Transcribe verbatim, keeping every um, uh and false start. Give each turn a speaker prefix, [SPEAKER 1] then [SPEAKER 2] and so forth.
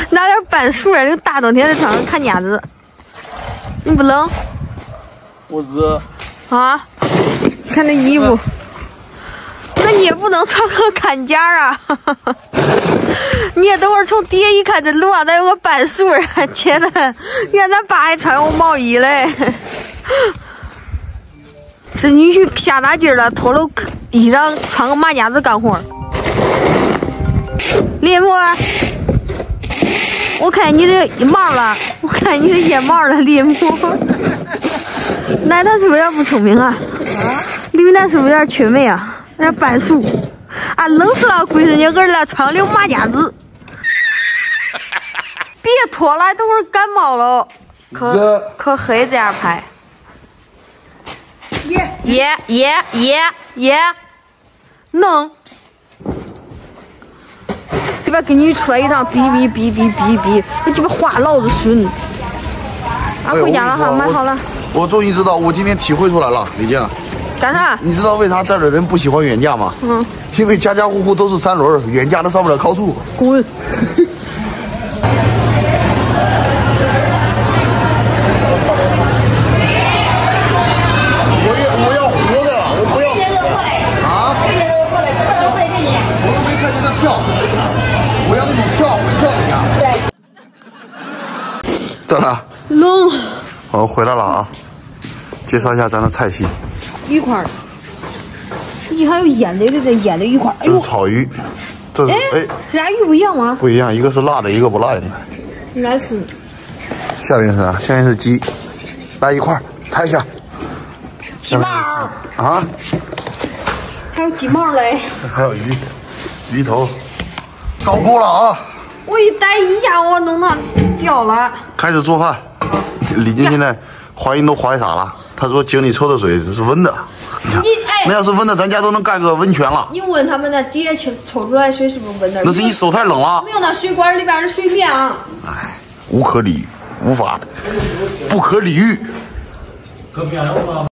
[SPEAKER 1] 拿点板树啊！这大冬天的穿个看鸭子，你不冷？
[SPEAKER 2] 我热。
[SPEAKER 1] 啊？看这衣服，那你也不能穿个看架啊！你也等会儿从底下一看，这路上那有个板树啊！天呐，你看咱爸还穿个毛衣嘞。这女婿下大劲了，脱了衣裳，穿个马甲子干活。林木，我看你的毛了，我看你的腋毛了，林木。奶奶是不是有点不聪明啊？驴奶是不是有点缺美啊？有点半熟啊，冷死了！闺女，你儿子穿个马甲子，别脱了，等会儿感冒了，可可黑这样拍。耶耶耶耶耶，能。鸡巴给你出来一趟，哔哔哔哔哔哔，我鸡巴话老子顺。啊，回家了哈，买好了。
[SPEAKER 2] 我终于知道，我今天体会出来了，李静。
[SPEAKER 1] 干啥？
[SPEAKER 2] 你知道为啥这儿的人不喜欢原价吗？嗯。因为家家户户都是三轮，原价都上不了高速。
[SPEAKER 1] 滚！
[SPEAKER 2] 我要我要活的，我不要啊！我都没看见他跳，我要那种跳会跳的鸭。对了。
[SPEAKER 1] 冷。
[SPEAKER 2] 我回来了啊！介绍一下咱的菜系。
[SPEAKER 1] 鱼块儿，你还有腌的这腌的鱼块儿。
[SPEAKER 2] 这是草鱼，这是哎，
[SPEAKER 1] 这俩鱼不一样吗？
[SPEAKER 2] 不一样，一个是辣的，一个不辣的。
[SPEAKER 1] 应该是。
[SPEAKER 2] 下面是啥？下面是鸡，来一块儿拍一下。
[SPEAKER 1] 鸡毛
[SPEAKER 2] 啊？
[SPEAKER 1] 还有鸡毛嘞。
[SPEAKER 2] 还有鱼，鱼头，烧锅了啊！
[SPEAKER 1] 我一逮一下，我弄它掉了。
[SPEAKER 2] 开始做饭。李静现在怀疑都怀疑傻了，他说井里抽的水是温的。
[SPEAKER 1] 你哎，
[SPEAKER 2] 那要是温的，咱家都能盖个温泉了。
[SPEAKER 1] 你问他们那底下抽抽出来水是不是温的？
[SPEAKER 2] 那是你手太冷了。
[SPEAKER 1] 没有，那水管里边的水凉。
[SPEAKER 2] 哎，无可理，无法，不可理喻。
[SPEAKER 3] 可变了吗？